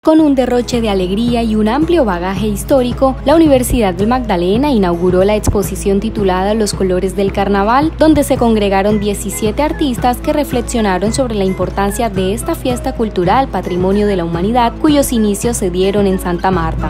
Con un derroche de alegría y un amplio bagaje histórico, la Universidad del Magdalena inauguró la exposición titulada Los colores del carnaval, donde se congregaron 17 artistas que reflexionaron sobre la importancia de esta fiesta cultural, patrimonio de la humanidad, cuyos inicios se dieron en Santa Marta.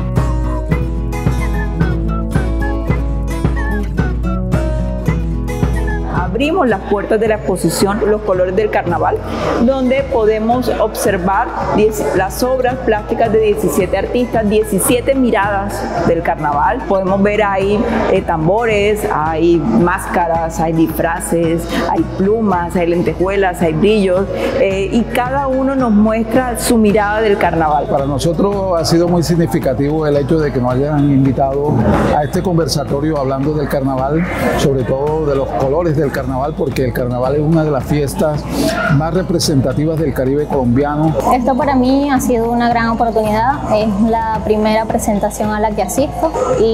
Abrimos las puertas de la exposición Los colores del carnaval, donde podemos observar las obras plásticas de 17 artistas, 17 miradas del carnaval. Podemos ver ahí tambores, hay máscaras, hay disfraces, hay plumas, hay lentejuelas, hay brillos, y cada uno nos muestra su mirada del carnaval. Para nosotros ha sido muy significativo el hecho de que nos hayan invitado a este conversatorio hablando del carnaval, sobre todo de los colores del carnaval, porque el carnaval es una de las fiestas más representativas del Caribe colombiano. Esto para mí ha sido una gran oportunidad, es la primera presentación a la que asisto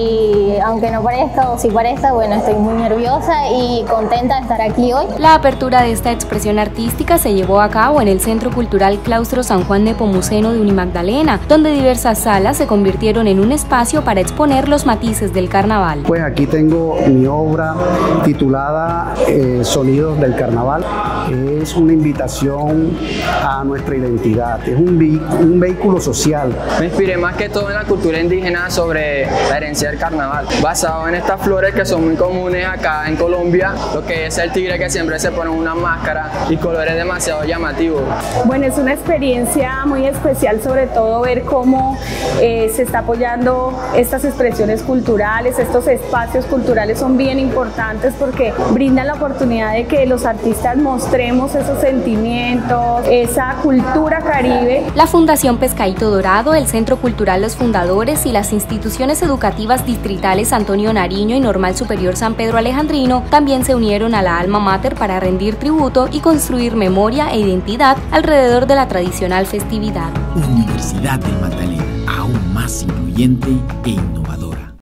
y aunque no parezca o sí parezca, bueno, estoy muy nerviosa y contenta de estar aquí hoy. La apertura de esta expresión artística se llevó a cabo en el Centro Cultural Claustro San Juan Nepomuceno de Unimagdalena, donde diversas salas se convirtieron en un espacio para exponer los matices del carnaval. Pues aquí tengo mi obra titulada Sonidos del Carnaval. Es una invitación a nuestra identidad, es un vehículo social. Me inspiré más que todo en la cultura indígena sobre la herencia del carnaval, basado en estas flores que son muy comunes acá en Colombia, lo que es el tigre que siempre se pone una máscara y colores demasiado llamativos. Bueno, es una experiencia muy especial, sobre todo ver cómo se está apoyando estas expresiones culturales, estos espacios culturales son bien importantes porque brindan la oportunidad de que los artistas mostremos esos sentimientos, esa cultura caribe. La Fundación Pescadito Dorado, el Centro Cultural Los Fundadores y las instituciones educativas distritales Antonio Nariño y Normal Superior San Pedro Alejandrino también se unieron a la alma mater para rendir tributo y construir memoria e identidad alrededor de la tradicional festividad. Universidad del Magdalena, aún más incluyente e innovadora.